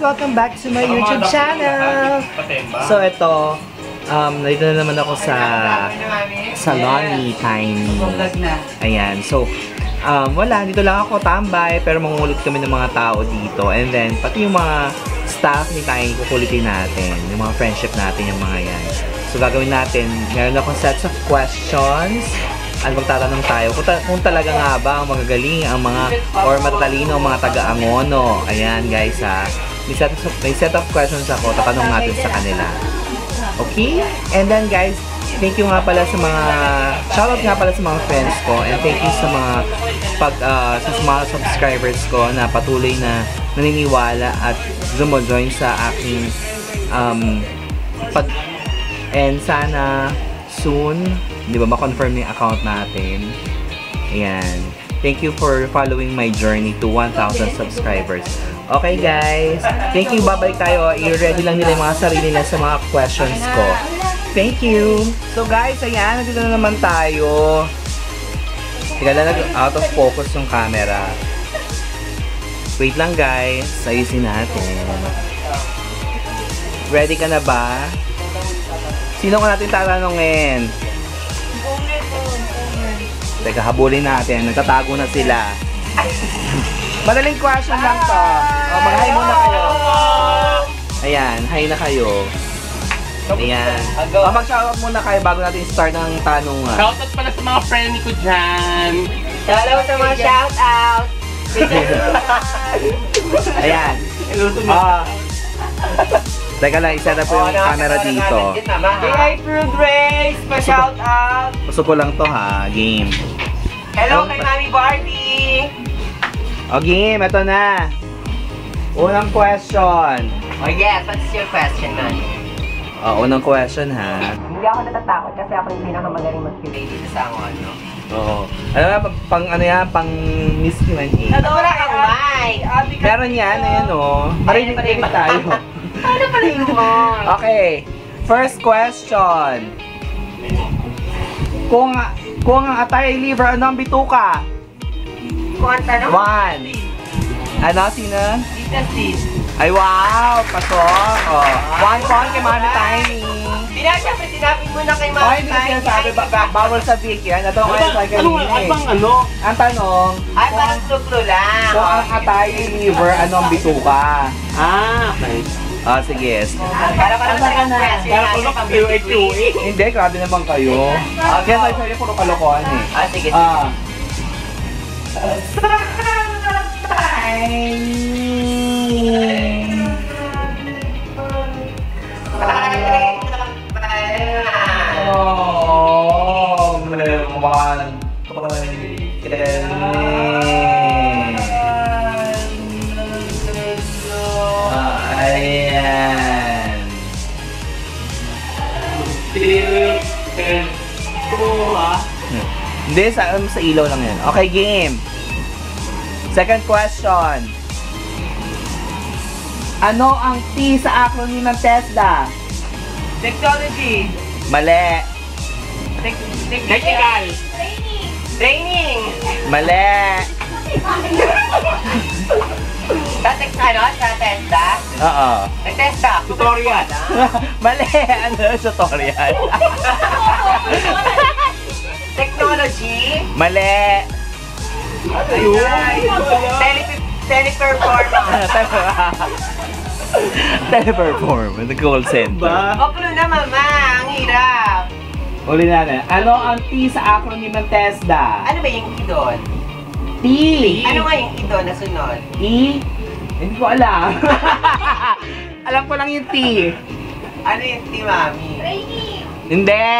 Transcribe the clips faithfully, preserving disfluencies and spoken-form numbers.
welcome back to my YouTube channel! So ito, um, nandito na naman ako sa salon ni Tiny. Ayan, so um, wala, dito lang ako tambay pero mangulot kami ng mga tao dito. And then, pati yung mga staff ni Tiny, kukulitin natin. Yung mga friendship natin, yung mga yan. So gagawin natin, meron akong sets of questions. At magtatanong tayo kung, ta kung talaga nga ba ang magagaling ang mga or matatalino ang mga taga-Angono. Ayan guys ha. May set, of, may set of questions ako. Tatanong natin sa kanila. Okay? And then guys, thank you nga pala sa mga shoutout nga pala sa mga friends ko. And thank you sa mga pag uh, sa mga subscribers ko na patuloy na naniniwala at zumo-join sa aking um, pag and sana soon, di ba, ma-confirm yung account natin. Ayan. Thank you for following my journey to one thousand subscribers. Okay, guys. Thank you. Babalik tayo. I-ready lang nila yung mga sarili nila sa mga questions ko. Thank you. So, guys, ayan. Nandito na naman tayo. Teka lang, out of focus yung camera. Wait lang, guys. Ayusin natin. Ready ka na ba? Sino ka natin tatanungin? Teka, habulin natin. Nagtatago na sila. Madaling question lang to. O, mag-hi muna kayo. Ayan, hi na kayo. Ayan. O, mag-shoutout muna kayo bago natin start ng tanungan. Shoutout pala sa mga friend ko dyan. Hello sa mga shoutout. Ayan. Ah. Teka lang, isa na po yung camera dito. Hey, Fruit Race! Pa-shoutout! Gusto ko lang to ha, game. Hello kay Mami Barbie! O game, ito na. Unang question. Oh yes, what's your question, man? O, unang question ha. Hindi ako natatakot kasi ako yung pinakamagaling mag-relate dito sa ano. Oo. Ano nga, pang ano yan, pang Miss Q and A. Wala kang mic! Meron yan, ayan o. Marinig-marinig tayo. Ano pala yung mo? Okay. First question. Kung kung ang atay liver, ano ang bituka? Kung ang tanong? One. Ano? Sino? Tita Sis. Ay, wow! Pasok! Oh. One point kay Mami Tiny. Hindi na, syempre sinabi mo na kay Oh, Mami hindi na Tiny. sinasabi. Ba ba bawal sa Vicky. Ano ito? Ano sa kanina eh. Ang ano? Ang tanong, Ay, parang suklo lang. kung ang atay liver, ano ang bituka? Ah, okay. Ah, sige. Para parang sa question. Kaya ko lang ang Q A Q A. Hindi, grabe naman kayo. Kaya sa'yo sa'yo puro kalokohan eh. Ah, sige. Ah. Oh, one, ayan. Hindi, sa, sa ilaw lang yan. Okay, game. Second question. Ano ang T sa acronym ng TESDA? Technology. Mali. Technical. Training. Mali. Sa text ano? Sa TESDA? Oo. Nag-TESDA. Tutorial. Mali. Ano yung tutorial? Technology. Mali. Tele Teleperformance. Teleperform. Nag-call center. Oklo na mama, ang hirap. Uli natin. Ano ang T sa acronym ng TESDA? Ano ba yung I doon? T. Ano nga yung I doon na sunod? E? Hindi ko alam. Alam ko lang yung T. Ano yung T, mami? Hindi.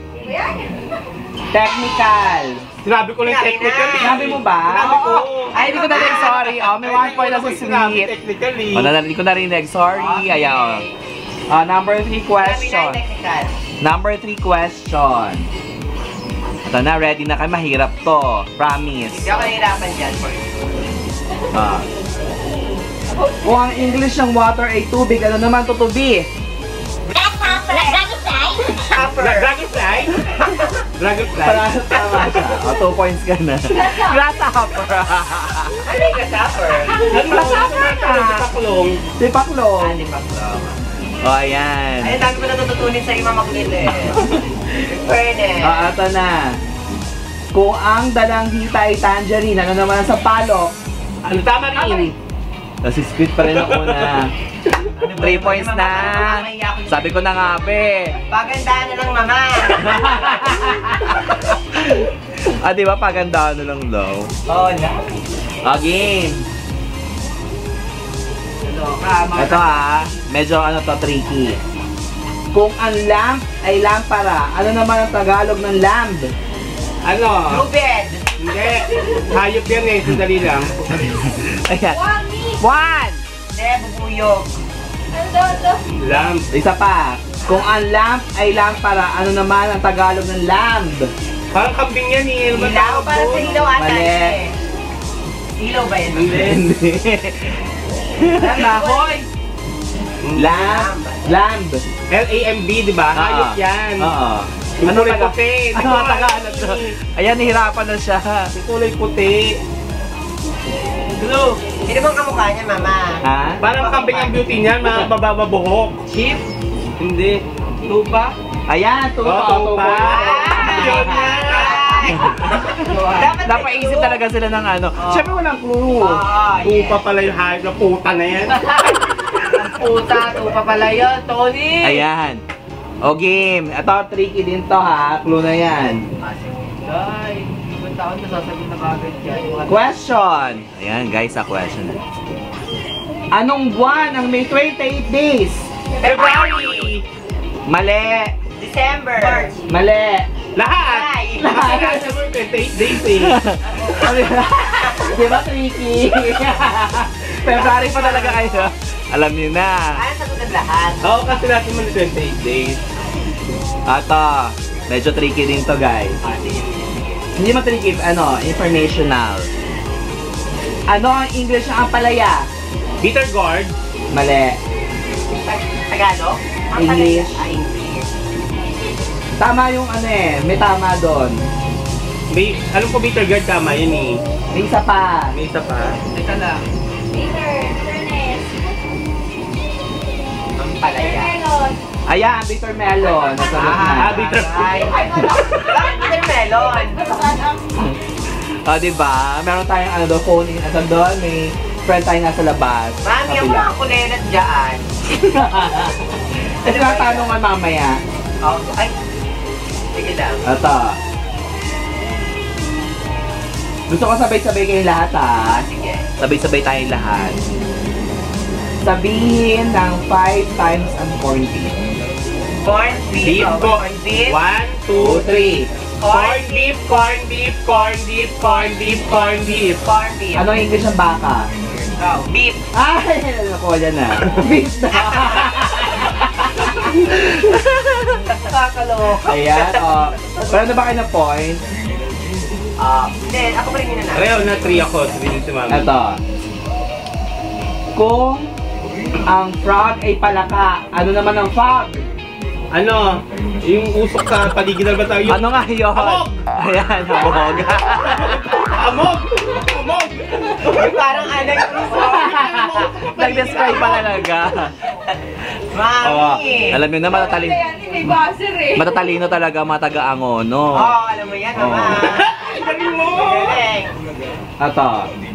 Technical. Sinabi ko lang technical. Sinabi mo ba? Sinabi ko. Ay, hindi ko narinig. Sorry. Oh, may one point na sa Sinabi sweet. technically. Oh, hindi ko narinig. Sorry. Ayan. Oh. Uh, number three question. Technical. Number three question. Ito na, ready na kayo. Mahirap to. Promise. Hindi ako nahirapan dyan. Ah. Kung ang English ng water ay tubig, ano naman tutubi? Upper. Dragonfly? Dragon fly. Para tama siya. O, two points ka na. Grasshopper. Ano yung kasapper? Ano ba sa mga paklong? Si Paklong. Ano yung paklong? O, ayan. Ay, dami ko natututunin sa Mama Maklil eh. Fairness. O, ito na. Kung ang dalang hita ay tangerine, ano naman ang sampalok? Ano tama rin? Kasi squid pa rin ako na. Three points na. Sabi ko na nga, be. Pagandaan na lang, Mama. Ah, di ba paganda ano lang daw? Oo na. O, game. Ano ka, mga... Ito ah, medyo ano to, tricky. Kung ang lamp ay lampara, ano naman ang Tagalog ng lamp? Ano? Lubed. Hindi. Hayop yan eh. Sandali lang. Ayan. One! Hindi, bubuyog. Lamp. Isa pa. Kung ang lamp ay lampara, ano naman ang Tagalog ng lamp? Parang kambing yan eh. Ano ba Ilaw, tawag para sa doon? ilaw ata. Mali. eh. Ilaw ba yun? Hindi. Kahoy. Lamp. Lamp. L A M B, di ba? Hayop yan. Oo. Yung Ano kulay taga- puti. Ano ang Tagalog to? Ayan, nahirapan na siya. Yung kulay puti. Hello. Sino bang kamukha niya, Mama? Ha? Parang kambing ang beauty niyan. Mga bababuhok. Sheep? Hindi. Tupa? Ayan, tupa. Oh, tupa. Yun na. Dapat Napaisip talaga sila ng ano. Siyempre walang clue. Ah, Tupa pala yung hayop na puta na yan. Puta, tupa pala yun, Tony! Ayan. O game. Ito, tricky din to ha. Clue na yan. Ay, ibang taon na sasabihin na bagay dyan. Question. Ayan guys, a question. Anong buwan ang may twenty-eight days? February! Mali. December! March! Mali. Lahat! Ay! Lahat! Kasi mo twenty-eight days eh. Di ba tricky? February pa talaga kayo. Alam niyo na. Ay, sagot ang lahat. Oo, kasi natin mo na twenty-eight days. Ato, medyo tricky din to guys. Hindi mo tricky, ano, informational. Ano ang English ng ampalaya? Bitter gourd. Mali. Tag- Tagalog? Ang English. Tagalog. Ah, English. Tama yung ano eh, may tama doon. May, alam ko bitter gourd tama yun eh. May isa pa. May isa pa. Teka lang. Ang palaya. Ayan, bitter melon. Nasagot na. Ah, bitter- Ay, bakit bitter melon? O, diba? Meron tayong ano doon, phone in. At doon, may friend tayo nasa labas. Mami, ang Kapila. mga kulelat dyan. Kasi natanungan mamaya. Oh, ay. Sige lang. Ito. Gusto ko sabay-sabay kayong lahat ha. Ah, sige. Sabay-sabay tayong lahat. Sabihin ng five times ang corned beef. Corn beef. Beef oh, ko. Corn beef. One, Two, two, three. corn beef, corn beef, corn beef, corn beef, corn beef. Corn beef. Ano ang English ng baka? Oh, beef. Ay, nakuha dyan na. Beef na. Kakaloka. Ayan, o. Pero na ba kayo na point? Ah, hindi. Ako pa rin yun na. Pareho na three ako. Sabihin si mami. Ito. Kung ang frog ay palaka, ano naman ang frog? Ano? Yung usok sa paligid na ba tayo? Ano nga yun? Amog! Ayan, amog. Amog! Amog! Yung parang ano yung Nag-describe pa talaga. Mami. Oo. Alam nyo na, matatalino. May buzzer eh. Matatalino talaga mga taga-Angono. Oo, oh, alam mo yan, Mama. Oo. Galing mo! Galing. Ito.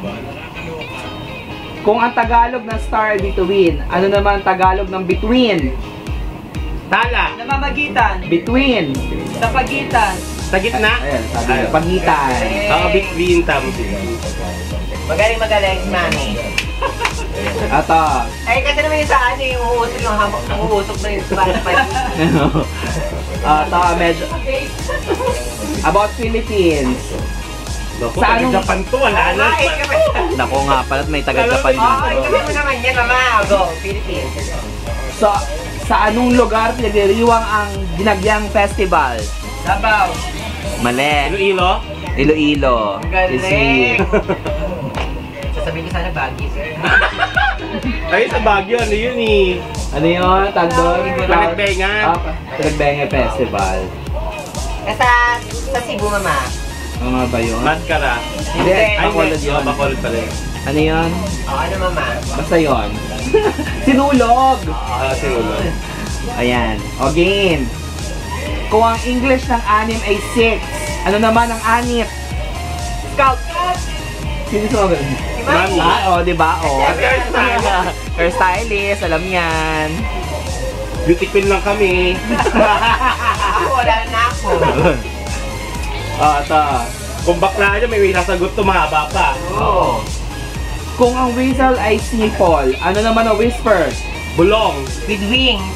Kung ang Tagalog ng star ay between, ano naman ang Tagalog ng between? Tala! Namamagitan. Between. Sa pagitan. Sa gitna? Ayan, sabi nyo, pagitan. Oo, between tamo sila. Magaling magaling, Mami. Ito. Eh, kasi naman yung sa ano, yung uusok yung hamok, ang uusok na yung parang pag- Ito, medyo... About Philippines. Naku, Sa anong- taga-Japan to, wala na. Ay, kami. Naku nga pala, may taga-Japan Oo, ay, dito. kami mo naman yan, Mama. Go, Philippines. So, sa anong lugar pinagdiriwang ang Ginagyang Festival? Sabaw. Mali. Iloilo? Iloilo. Ang galing. Is here. Sasabihin ko sana bagis. Ay, sa Baguio, ano yun eh? Ano yun? Tag doon? Panagbenga. Ah, Panagbenga Festival. Nasa, sa Cebu, mama. Ano ba yun? Mascara. Hindi, Ay, Bacolod hindi. yun. Oh, Bacolod pala yun. Ano yun? O, ano, mama? Basta yun. Sinulog! Ah, siguro. Ayan. O, game. Kung ang English ng anim ay six, ano naman ang anip? Scout! Sino sumagot? Mami. Ah, o, diba? O. Hairstylist. Hairstylist, alam yan. Beauty queen lang kami. Ako, wala na ako. Ah, ito. Kung bakla nyo, may may sasagot to, mahaba pa. Oo. Kung ang whistle ay sipol, ano naman ang whisper? Bulong. With wings.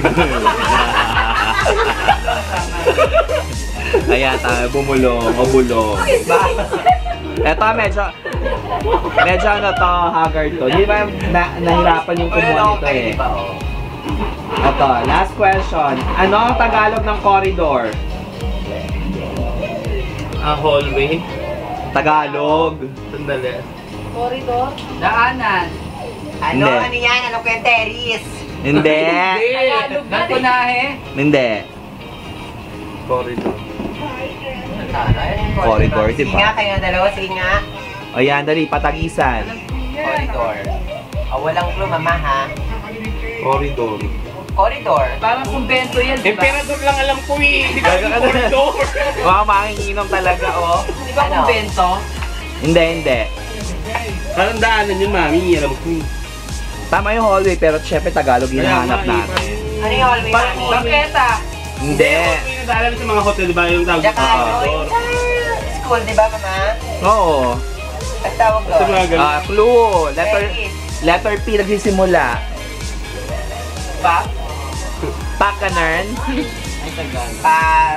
Kaya tayo, bumulong o bulong. Eto, medyo, medyo ano to, haggard to. Hindi ba na, nahirapan yung kumuha nito eh. Eto, last question. Ano ang Tagalog ng corridor? Ah, hallway. Tagalog. Sandali. Corridor? Daanan. Ano, Hindi. ano yan? Ano ko yung terrace? Hindi. Tagalog na punahe. Hindi. Corridor. Corridor, di Sige ba? nga, kayo na dalawa. Sige nga. Ayan, dali, patagisan. Corridor. Oh, walang clue, mama, ha? Corridor. Corridor. Parang kumbento yan, di ba? Emperador lang alam ko eh. Hindi ko Gaga- alam corridor. Mga manginginom talaga, oh. Di ba Ano? kumbento? Hindi, hindi. Parang daanan yun, mami. Alam ko eh. Tama yung hallway, pero syempre Tagalog yung hinahanap natin. Ano yung hallway, Parang mami? Bangketa. Hindi. May nadaanan sa mga hotel, di ba? Yung tawag Tsaka, ano, corridor. yung sa school, di ba, mama? Oo. Ang tawag Sa doon. mga ganun. Ah, clue. Letter, Terrace. letter P nagsisimula. Pa? Pakanan. Pa...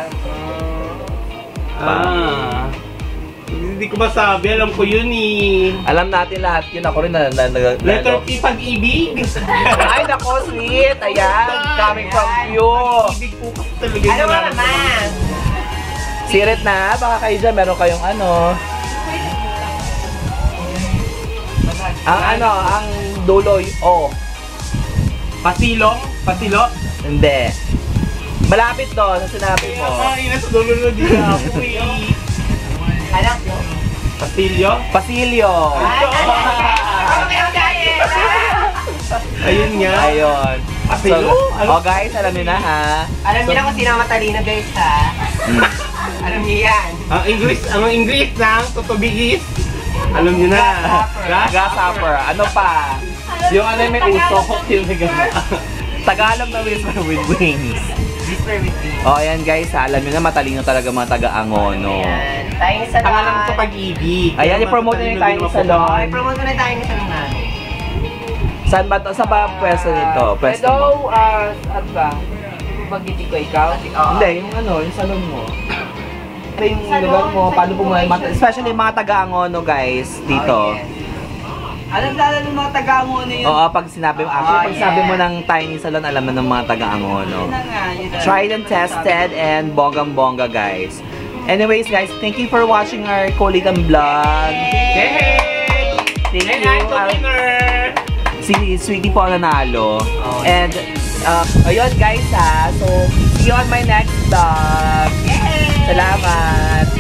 Ah. Hindi ko masabi. Alam ko yun eh. Alam natin lahat yun. Ako rin na... na, na, na Letter ano. P, pag-ibig. Ay, nako, sweet. Ayan. Coming from you. Pag-ibig po kasi talaga. Ano yung ba, nararamdaman mama? ko. Sirit na. Baka kayo dyan. Meron kayong ano. Ang ano, ang dulo. O. Pasilo? Pasilo? Hindi. Malapit doon sa sinabi Kaya mo. nga, ina sa dulo na din ako eh. Ano? Pasilyo? Pasilyo. Ay, ay, ay, ay. Ako kayo, guys. Ayun nga. Ayun. Pasilo? Ano? oh guys, alam niyo na ha. Alam niyo na kung sino ang matalino, guys, ha? Alam niyo yan. Ang English, ang English ng tutubigis. Alam niyo na. Grasshopper. Grasshopper. Ano pa? Yung ano yung may usok. Yung may gano'n. Tagalog na whisper with wings. Whisper with me. O, oh, ayan guys, ha, alam nyo na matalino talaga mga taga-Angono. Ayan. Tayo sa Tangalan sa pag-ibig. Ayan, i-promote na yung tayo sa salon. Ay, promote na tayo sa salon namin. Saan ba to? Saan ba ang pwesto nito? Pwesto mo? Hello, ah, ano ba? Pagkiti ko ikaw? Oo. Hindi, yung ano, yung salon mo. Ito yung Salon, lugar mo, sa paano pumunta, information. especially mga taga-Angono guys, dito. Oh, yes. Alam lalo ng mga taga-mo na yun. Oo, pag sinabi mo, actually, pag Oh, sinabi mo yeah. ng tiny salon, alam na ng mga taga-Angono. Yun na nga, yun na. Tried and tested and bonggang-bongga guys. Anyways guys, thank you for watching our Kulitan vlog. Hey! Thank And you. I'm the Uh, winner! si Sweetie po ang nanalo. Oh, And, uh, ayun guys ha. So, see you on my next vlog. Yay! Salamat.